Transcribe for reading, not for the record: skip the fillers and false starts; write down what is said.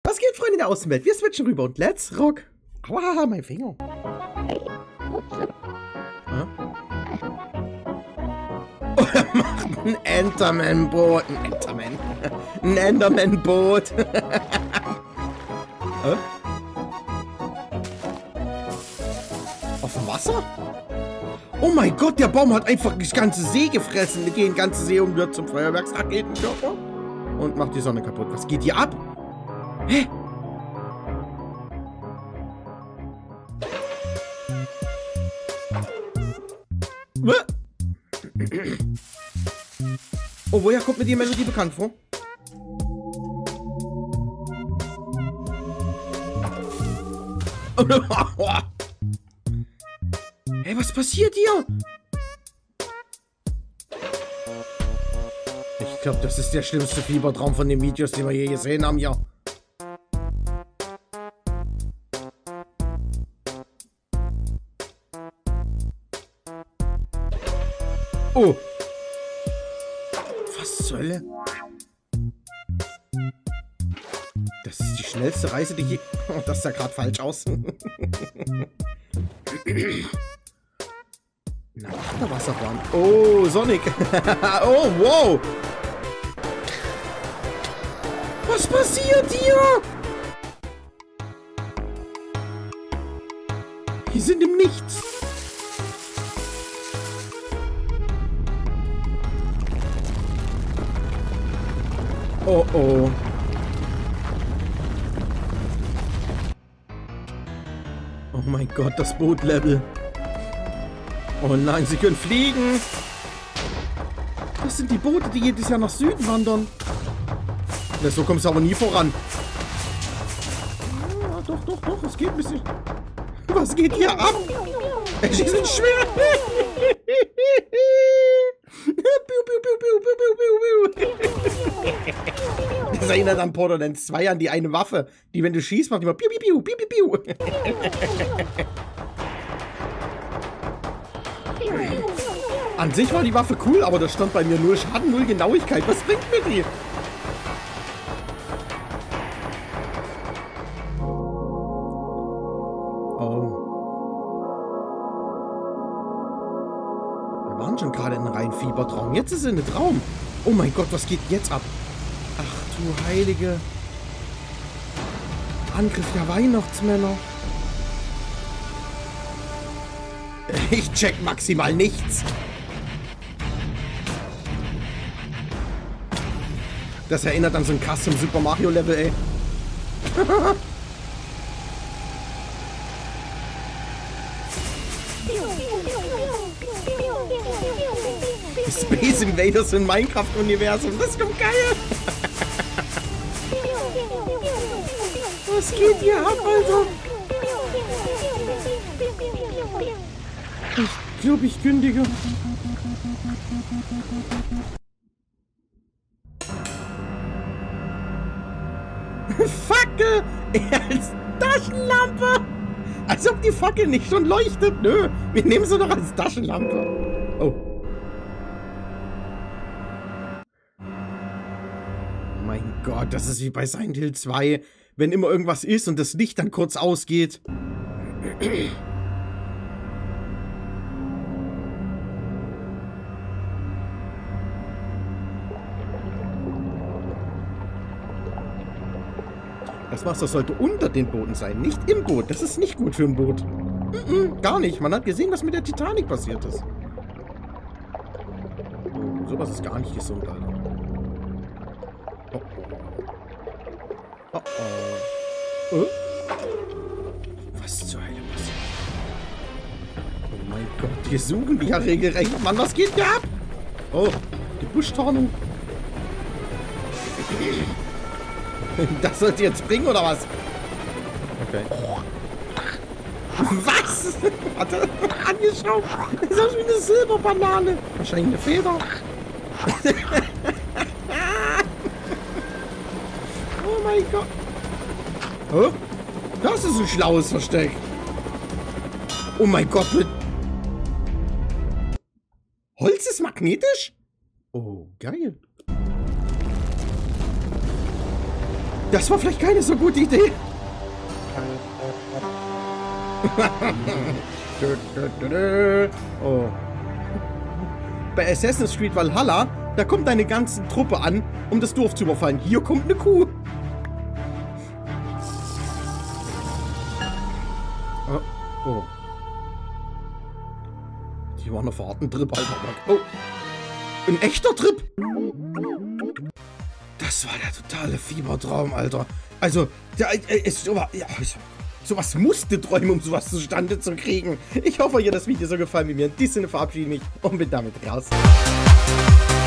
Was geht, Freunde der Außenwelt? Wir switchen rüber und let's rock. Aua, mein Finger. Oh, er macht ein Enderman-Boot. Ein Enderman. Ein Enderman-Boot. Auf dem Wasser? Oh mein Gott, der Baum hat einfach das ganze See gefressen. Die ganze See und wird zum Feuerwerksraketenkörper. Und macht die Sonne kaputt. Was geht hier ab? Hä? Oh, woher kommt mir die Melodie bekannt vor? Hey, was passiert hier? Ich glaube, das ist der schlimmste Fiebertraum von den Videos, die wir je gesehen haben hier. Oh. Was zur Hölle? Das ist die schnellste Reise, die je... Oh, das sah gerade falsch aus. Na, der Wasserbahn. Oh, Sonic. Oh, wow. Was passiert hier? Wir sind im Nichts. Oh, oh. Oh mein Gott, das Bootlevel. Oh nein, sie können fliegen. Das sind die Boote, die jedes Jahr nach Süden wandern. Ja, so kommst du aber nie voran. Ja, doch, doch, doch, es geht ein bisschen. Was geht hier ab? Die sind schwer. Das erinnert an Borderlands 2 an die eine Waffe, die, wenn du schießt, macht immer piu, piu, piu, piu, piu, piu. An sich war die Waffe cool, aber da stand bei mir 0 Schaden, 0 Genauigkeit. Was bringt mir die? Oh. Wir waren schon gerade in einem reinen Fiebertraum. Jetzt ist es ein Traum. Oh mein Gott, was geht jetzt ab? Ach du Heilige. Angriff der Weihnachtsmänner. Ich check maximal nichts. Das erinnert an so ein Custom Super Mario Level, ey. Space Invaders im Minecraft-Universum. Das kommt geil. Was geht hier ab, Alter? Ich glaube, ich kündige. Fackel! Als Taschenlampe! Als ob die Fackel nicht schon leuchtet. Nö, wir nehmen sie doch als Taschenlampe. Oh. Mein Gott, das ist wie bei Silent Hill 2, wenn immer irgendwas ist und das Licht dann kurz ausgeht. Das Wasser sollte unter den Booten sein, nicht im Boot. Das ist nicht gut für ein Boot. Gar nicht. Man hat gesehen, was mit der Titanic passiert ist. Oh, sowas ist gar nicht gesund, Alter. Oh, oh. Oh, oh. Was zur Hölle passiert? Oh mein Gott, wir suchen die ja regelrecht. Mann, was geht hier ab? Oh, die Buschtornung. Das sollte jetzt bringen, oder was? Okay. Was? Hat er angeschraubt? Das ist wie eine Silberbanane. Wahrscheinlich eine Feder. Oh mein Gott. Oh, das ist ein schlaues Versteck. Oh mein Gott, mit... Holz ist magnetisch? Oh, geil. Das war vielleicht keine so gute Idee. Oh. Bei Assassin's Creed Valhalla, da kommt deine ganze Truppe an, um das Dorf zu überfallen. Hier kommt eine Kuh. Oh. Oh. Die war eine Fahrtentrip, Alter. Oh. Ein echter Trip? Das war der totale Fiebertraum, Alter. Also, sowas musste träumen, um sowas zustande zu kriegen. Ich hoffe, euch hat das Video so gefallen wie mir. In diesem Sinne verabschiede ich mich und bin damit raus.